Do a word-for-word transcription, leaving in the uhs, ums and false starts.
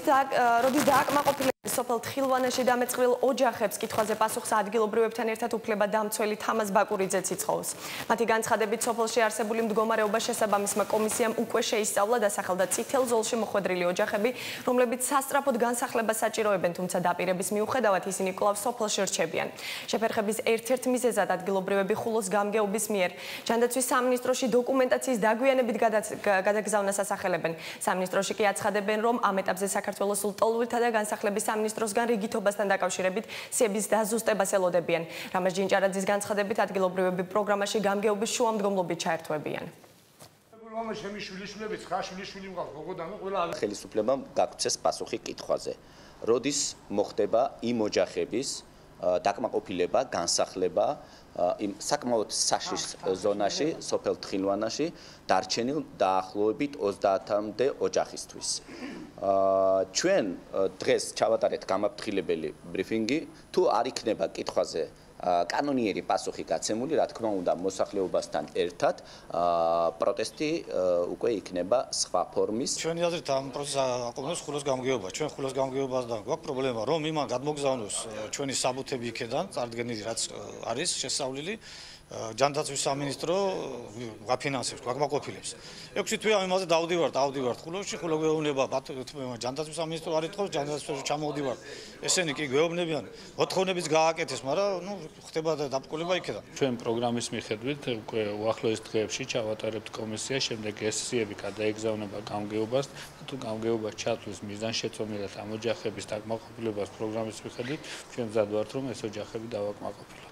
როდის დააკმაყოფილების სოფელ თხილვანაში დამეწყრილ ოჯახებს კითხვაზე პასუხს ადგილობრივებთან ერთად უფლება დამცველი თამაზ ბაკურიძეც იცხოვს. მათი განცხადებით სოფელში არსებული მდგომარეობა შესაბამისმა კომისიამ უკვე შეისწავლა დასახელდა წითელ ზოლში მოხვედრილი ოჯახები, რომლებიც სასწრაფოდ განსახლებას საჭიროებენ, თუმცა დაპირების მიუხედავად ისინი კვლავ სოფელში რჩებიან. შეფერხების ერთ-ერთ მიზეზად ადგილობრივები ხულოს გამგეობის მიერ ჯანდაცვის სამინისტროში დოკუმენტაციის დაგვიანებით გადაგზავნა სასახელებენ. სამინისტროში კი აცხადებენ, რომ ამ ეტაპზე საქართველოს ლტოლვილთა და განსახლების სამინისტროსგან რიგითობასთან დაკავშირებით სიების დაზუსტებას ელოდებიან. რამაზ ჯინჭარაძის განცხადებით ადგილობრივები პროგრამაში გამგეობის შუამდგომლობით ჩაერთვებიან. ხელისუფლებამ გაგცეს პასუხი კითხვაზე. როდის მოხდება იმ ოჯახების დაკმაყოფილება, განსახლება იმ საკმაოდ საშიშ ზონაში, სოფელ თხილვანაში დარჩენილ დაახლოებით ოცდაათამდე ოჯახისთვის. ჩვენ დღეს ჩავატარეთ გამაფრთხილებელი ბრიფინგი, თუ არ იქნება კითხვაზე კანონიერი პასუხი გაცემული, რა თქმა უნდა, მოსახლეობასთან ერთად პროტესტი უკვე იქნება სხვა ფორმის. ჩვენი აზრით ამ პროცესს აყენებს ხულოს გამგეობა. ჩვენ ხულოს გამგეობასთან გვაქვს პრობლემა, რომ იმან გადმოგზავნოს ჩვენი საბუთები იქედან, წარდგენილი რაც არის შესწავლილი. ჯანდაცვის სამინისტრო გაფინანსებს, გვაკმაყოფილებს. ექვსი თვე ამ იმაზე დავდივართ, ავდივართ ხულოში, ხულო გვეუბნება, ჯანდაცვის სამინისტრო არ ეთხოვს, ჯანდაცვაში ჩამოვდივართ. ესენი კი გვეუბნებიან, მოთხოვნებიც გააკეთეს, მაგრამ ნუ ხდება დაბკოლება იქედან. ჩვენ პროგრამის მიხედვით უკვე უახლოეს დღეებში ჩავატარებთ კომისია, შემდეგ ეს სიები გადაეგზავნება გამგეობას, თუ გამგეობა ჩათვლის მიზანშეწონილად ამ ოჯახების დაკმაყოფილებას პროგრამის მიხედვით, ჩვენ მზად ვართ, რომ ეს ოჯახები დავაკმაყოფილოთ.